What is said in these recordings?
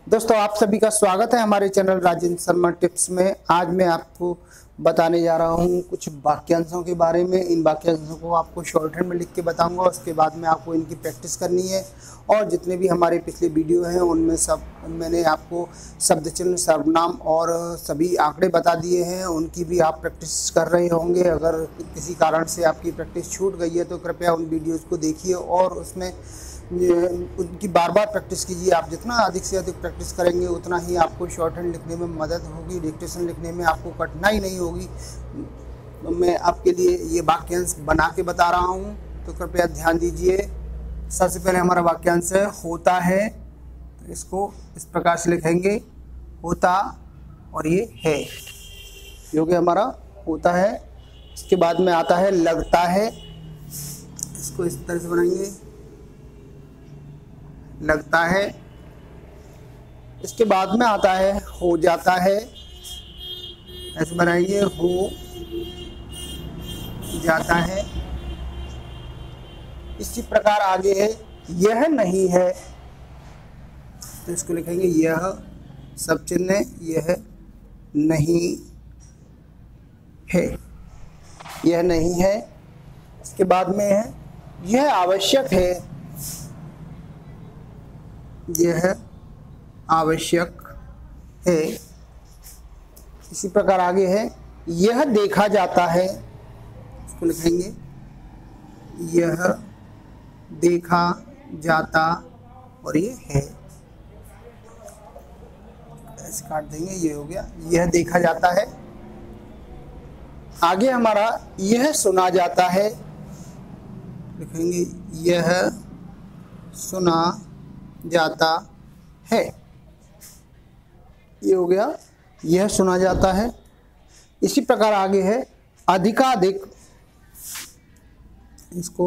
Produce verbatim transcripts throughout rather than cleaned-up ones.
दोस्तों आप सभी का स्वागत है हमारे चैनल राजेंद्र शर्मा टिप्स में। आज मैं आपको बताने जा रहा हूं कुछ वाक्यांशों के बारे में। इन वाक्यांशों को आपको शॉर्ट हैंड में लिख के बताऊंगा, उसके बाद में आपको इनकी प्रैक्टिस करनी है। और जितने भी हमारे पिछले वीडियो हैं उनमें सब मैंने आपको शब्द चिन्ह, सर्वनाम और सभी आंकड़े बता दिए हैं, उनकी भी आप प्रैक्टिस कर रहे होंगे। अगर किसी कारण से आपकी प्रैक्टिस छूट गई है तो कृपया उन वीडियोज़ को देखिए और उसमें उनकी बार बार प्रैक्टिस कीजिए। आप जितना अधिक से अधिक प्रैक्टिस करेंगे उतना ही आपको शॉर्ट हैंड लिखने में मदद होगी, डिक्टेशन लिखने में आपको कठिनाई नहीं होगी। तो मैं आपके लिए ये वाक्यांश बना के बता रहा हूँ, तो कृपया ध्यान दीजिए। सबसे पहले हमारा वाक्यांश है होता है, तो इसको इस प्रकार से लिखेंगे होता और ये है, जो कि हमारा होता है। इसके बाद में आता है लगता है, इसको इस तरह से बनाएंगे लगता है। इसके बाद में आता है हो जाता है, ऐसे बनाएंगे हो जाता है। इसी प्रकार आगे है यह नहीं है, तो इसको लिखेंगे यह सब चिन्ह यह नहीं है, यह नहीं है। इसके बाद में है यह आवश्यक है, यह आवश्यक है। इसी प्रकार आगे है यह देखा जाता है, इसको लिखेंगे यह देखा जाता और ये है, ऐसे काट देंगे, ये हो गया यह देखा जाता है। आगे हमारा यह सुना जाता है, लिखेंगे यह सुना जाता है, ये हो गया यह सुना जाता है। इसी प्रकार आगे है अधिकाधिक, इसको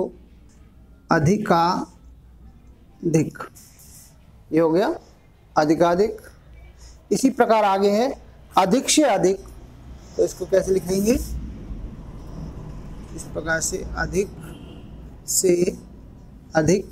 अधिकाधिक, ये हो गया अधिकाधिक। इसी प्रकार आगे है अधिक से अधिक, तो इसको कैसे लिखेंगे इस प्रकार से अधिक से अधिक।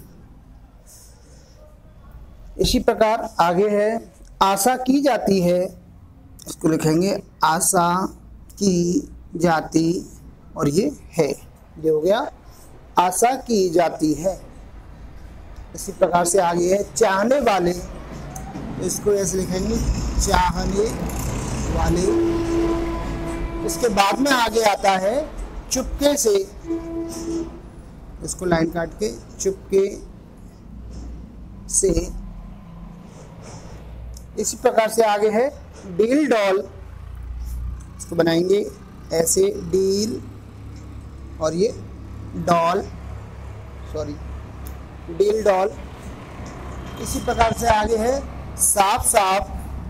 इसी प्रकार आगे है आशा की जाती है, इसको लिखेंगे आशा की जाती और ये है, ये हो गया आशा की जाती है। इसी प्रकार से आगे है चाहने वाले, इसको ऐसे लिखेंगे चाहने वाले। इसके बाद में आगे आता है चुपके से, इसको लाइन काट के चुपके से। इसी प्रकार से आगे है डील डॉल, इसको बनाएंगे ऐसे डील और ये डॉल, सॉरी डील डॉल। इसी प्रकार से आगे है साफ साफ,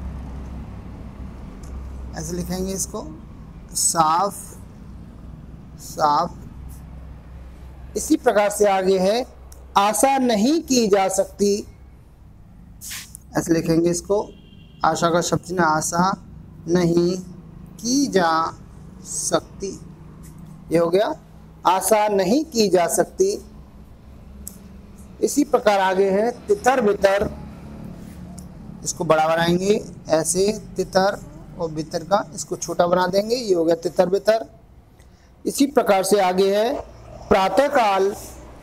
ऐसे लिखेंगे इसको साफ साफ। इसी प्रकार से आगे है आशा नहीं की जा सकती, ऐसे लिखेंगे इसको आशा का शब्द चिन्ह आशा नहीं की जा सकती, ये हो गया आशा नहीं की जा सकती। इसी प्रकार आगे है तितर बितर, इसको बड़ा बनाएंगे ऐसे तितर और बितर का इसको छोटा बना देंगे, ये हो गया तितर बितर। इसी प्रकार से आगे है प्रातःकाल,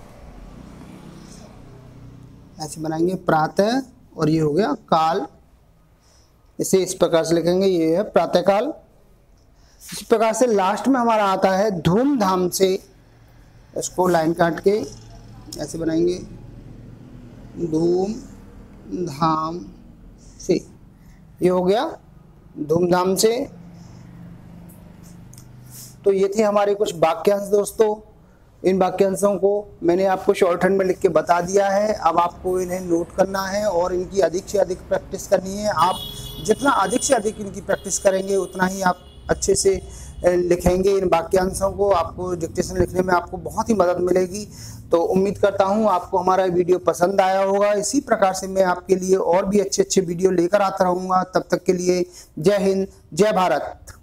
ऐसे बनाएंगे प्रातः और ये हो गया काल, इसे इस प्रकार से लिखेंगे, ये है प्रातःकाल। इस प्रकार से लास्ट में हमारा आता है धूमधाम से, इसको लाइन काट के ऐसे बनाएंगे धूम धाम से, ये हो गया धूमधाम से। तो ये थे हमारे कुछ वाक्यांश दोस्तों। इन वाक्यांशों को मैंने आपको शॉर्ट हैंड में लिख के बता दिया है, अब आपको इन्हें नोट करना है और इनकी अधिक से अधिक प्रैक्टिस करनी है। आप जितना अधिक से अधिक इनकी प्रैक्टिस करेंगे उतना ही आप अच्छे से लिखेंगे इन वाक्यांशों को। आपको डिक्टेशन लिखने में आपको बहुत ही मदद मिलेगी। तो उम्मीद करता हूँ आपको हमारा वीडियो पसंद आया होगा। इसी प्रकार से मैं आपके लिए और भी अच्छे अच्छे वीडियो लेकर आता रहूँगा। तब तक के लिए जय हिंद, जय भारत।